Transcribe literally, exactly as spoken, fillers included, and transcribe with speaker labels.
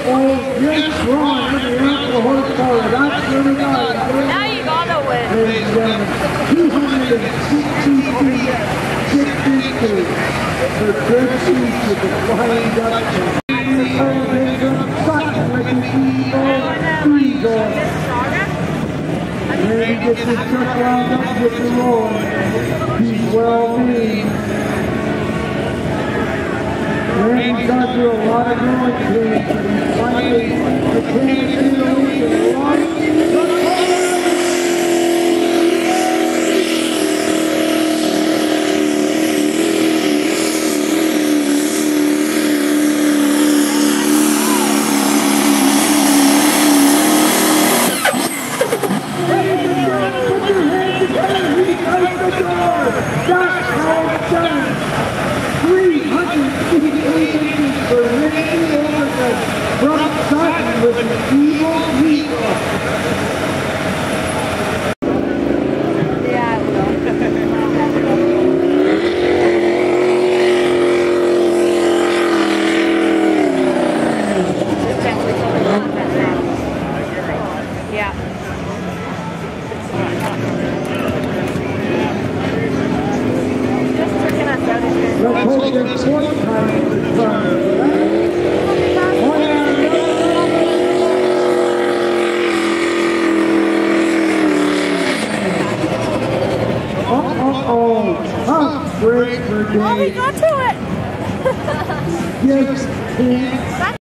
Speaker 1: Oh, yes, Ron, the Apple horsepower. That's really nice.
Speaker 2: Now you gotta win.
Speaker 1: Ladies and gentlemen, two hundred sixty-two, six inches for Chris East with the Flying Dutchman. Sutton with the Eagle three goal. Ready to get this truck wound up and get the roll. He's well made. Randy's gone through a lot of growing pains, but he's finally the can in the lead and right. From Sutton with the Evil Meatball.
Speaker 2: Yeah, I will. Yeah. Just freaking us out of here.
Speaker 1: Let's hope there's fourth time in the front. Uh-oh, tough break for Dave.
Speaker 2: Oh, we got to it!
Speaker 1: Gives